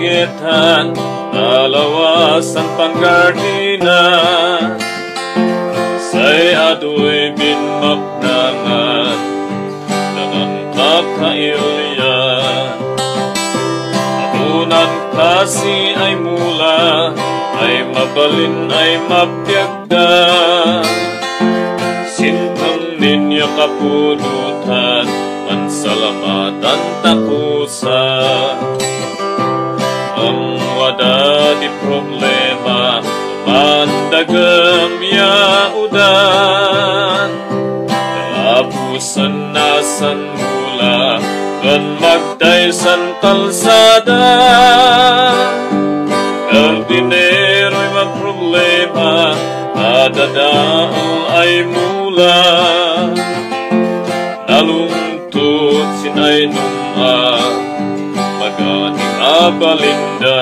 pagitan, dalawasan panggardina, say adoy binmapnangan, danan kakaiulyan. Adunan kasi ay mula, ay mabalin ay mapyagda, sintang ninyo kapunutan, mansalamatan takusa. Ang wada di problema, mandagam yaudan, kalapusan nasan mula, kan magdaysan kalsada. Gardinero'y magproblema, kadadaong ay mula, nalungtot sinay numa, maganing abalinda.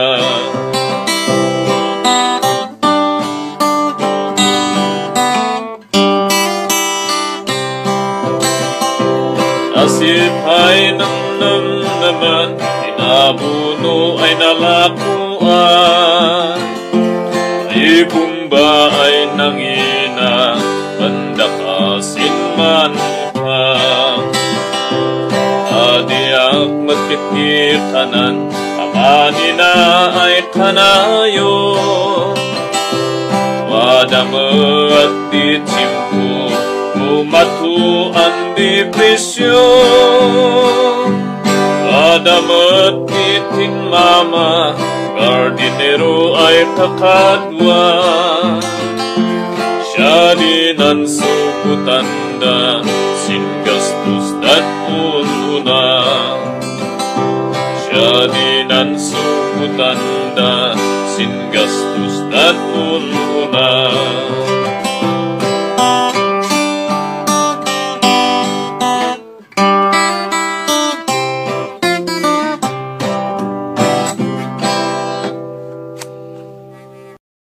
Asipay ng namnaman, inabuno ay nalakuan, ay bumba ay nangina, bandakasin manupang. Adiak magpikir kanan, amanina ay kanayo, wadamat di timpo, umatuan di presyo. Wadamat di tinmama, gardinero ay kakadwa, siya din ang sukutanda, singastos dat ununa. Siya din ang sukutanda, singastos dat ununa.